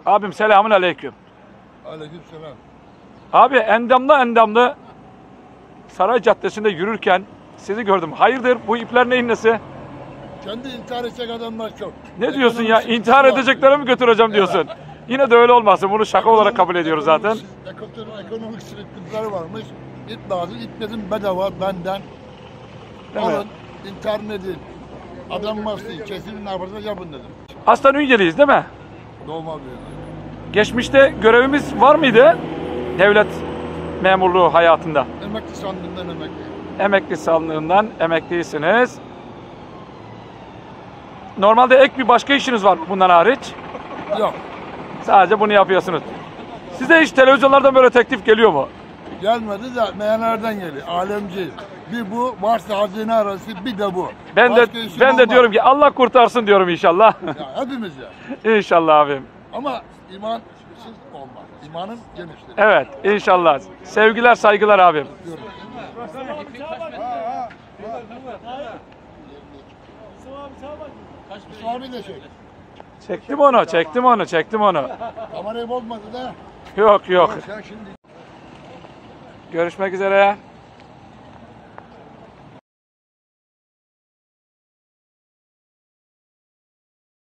Abim selamun aleyküm. Aleykümselam. Abi endamlı Saray Caddesi'nde yürürken sizi gördüm. Hayırdır bu ipler neyin nesi? Kendi intihar edecek adamlar çok. Ne diyorsun ya? İntihar edeceklere mi götüreceğim diyorsun? Evet. Yine de öyle olmasın. Bunu şaka olarak kabul ediyoruz zaten. Ekonomik sıkıntıları varmış. İp lazım. İp dedim bedava benden. Değil Alın. İntihar ne değil. Adam masayı kesin ne yaparsa yapın dedim. Aslan Üngeliyiz değil mi? Doğma bir. Geçmişte görevimiz var mıydı? Devlet memurluğu hayatında. Emekli sandığından emekli. Emekli sandığından emekliysiniz. Normalde ek bir başka işiniz var mı bundan hariç? Yok. Sadece bunu yapıyorsunuz. Size hiç televizyonlardan böyle teklif geliyor mu? Gelmedi de meyanlardan geliyor. Alemci. Bir bu varsa hazine arası bir de bu. Ben de diyorum ki Allah kurtarsın diyorum inşallah. Ya hepimiz ya. İnşallah abim. Ama imansız olmaz. İmanın geniştir. Evet inşallah. Sevgiler saygılar abim. Abi de çek. Çektim onu. Kamerayı bozmadı da. Yok. Sen şimdi Görüşmek üzere.